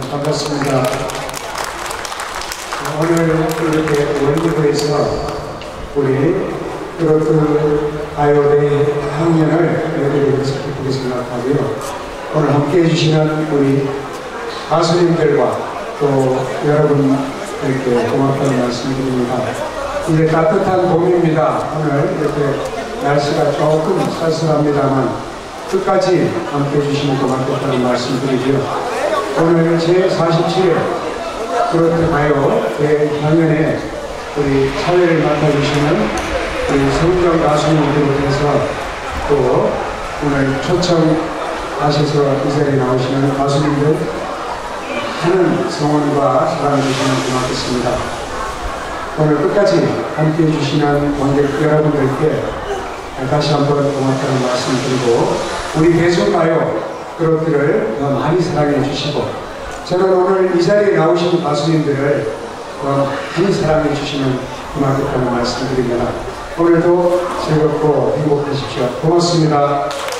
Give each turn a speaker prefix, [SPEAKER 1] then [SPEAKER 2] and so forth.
[SPEAKER 1] 반갑습니다. 오늘 이렇게 원기부에서 우리 트로트 가요대회 학년을 여러분에게 기쁘게 생각하고요. 오늘 함께 해주시는 우리 가수님들과 또 여러분들께 고맙다는 말씀드립니다. 이제 따뜻한 봄입니다. 오늘 이렇게 날씨가 조금 쌀쌀합니다만 끝까지 함께 해주시면 고맙겠다는 말씀드리고요. 오늘 제47회 트로트 가요 대학년에 우리 사회를 맡아주시는 우리 성정 가수님들을 위해서 또 오늘 초청하셔서 이 자리에 나오시는 가수님들 하는 성원과 사랑해 주시면 고맙겠습니다. 오늘 끝까지 함께 해주시는 관객 여러분들께 다시 한번 고맙다는 말씀드리고 우리 대중가요 트로트를 더 많이 사랑해 주시고 저는 오늘 이 자리에 나오신 가수님들을 더 많이 사랑해 주시면 고맙겠다는 말씀드립니다. 오늘도 즐겁고 행복하십시오. 고맙습니다.